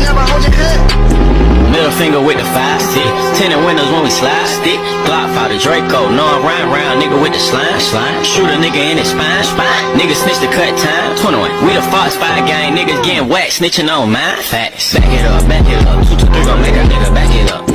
never hold your cut. Middle finger with the 5-6, tinted windows when we slide stick. Glock fire the Draco, know I'm round nigga with the slime. Shoot a nigga in his spine. Nigga snitch the cut time. 21. We the Fox 5 gang, niggas getting whacked, snitching on mine. Facts. Back it up, 2 2 3 gon' make a nigga back it up.